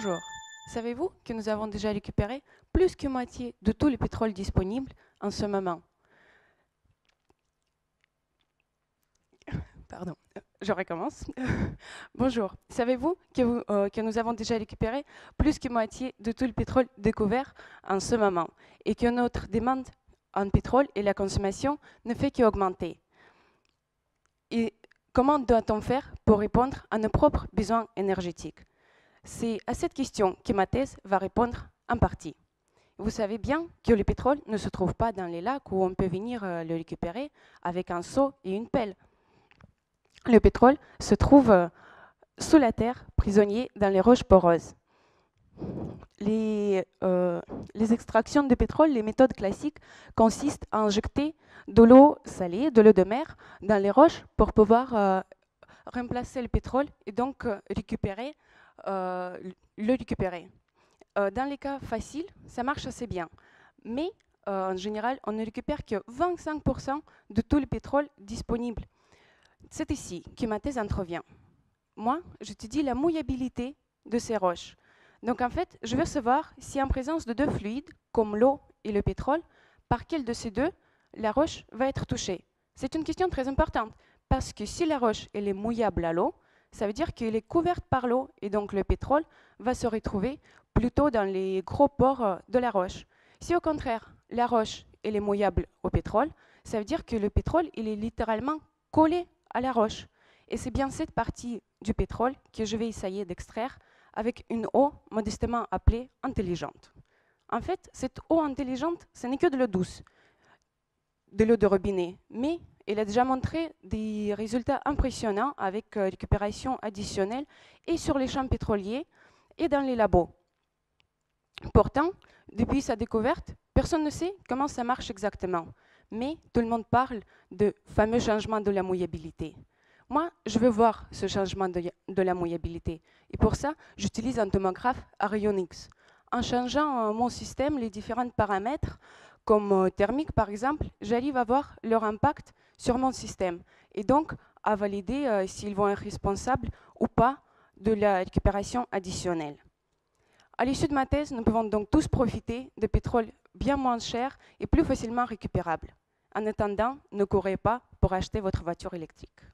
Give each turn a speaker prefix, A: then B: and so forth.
A: Bonjour. Savez-vous que nous avons déjà récupéré plus que moitié de tout le pétrole disponible en ce moment? Pardon, je recommence. Bonjour. Savez-vous que nous avons déjà récupéré plus que moitié de tout le pétrole découvert en ce moment et que notre demande en pétrole et la consommation ne fait qu'augmenter? Et comment doit-on faire pour répondre à nos propres besoins énergétiques? C'est à cette question que ma thèse va répondre en partie. Vous savez bien que le pétrole ne se trouve pas dans les lacs où on peut venir le récupérer avec un seau et une pelle. Le pétrole se trouve sous la terre, prisonnier dans les roches poreuses. Les extractions de pétrole, les méthodes classiques, consistent à injecter de l'eau salée, de l'eau de mer, dans les roches pour pouvoir remplacer le pétrole et donc le récupérer. Dans les cas faciles, ça marche assez bien. Mais en général, on ne récupère que 25% de tout le pétrole disponible. C'est ici que ma thèse intervient. Moi, j'étudie la mouillabilité de ces roches. Donc en fait, je veux savoir si en présence de deux fluides, comme l'eau et le pétrole, par quel de ces deux la roche va être touchée. C'est une question très importante, parce que si la roche elle est mouillable à l'eau, ça veut dire qu'elle est couverte par l'eau, et donc le pétrole va se retrouver plutôt dans les gros pores de la roche. Si au contraire, la roche elle est mouillable au pétrole, ça veut dire que le pétrole il est littéralement collé à la roche. Et c'est bien cette partie du pétrole que je vais essayer d'extraire avec une eau modestement appelée intelligente. En fait, cette eau intelligente, ce n'est que de l'eau douce, de l'eau de robinet, mais elle a déjà montré des résultats impressionnants avec récupération additionnelle et sur les champs pétroliers et dans les labos. Pourtant, depuis sa découverte, personne ne sait comment ça marche exactement, mais tout le monde parle de fameux changement de la mouillabilité. Moi, je veux voir ce changement de la mouillabilité. Et pour ça, j'utilise un tomographe à rayon X. En changeant mon système, les différents paramètres, comme thermique par exemple, j'arrive à voir leur impact sur mon système. Et donc, à valider s'ils vont être responsables ou pas de la récupération additionnelle. À l'issue de ma thèse, nous pouvons donc tous profiter de pétrole bien moins cher et plus facilement récupérable. En attendant, ne courez pas pour acheter votre voiture électrique.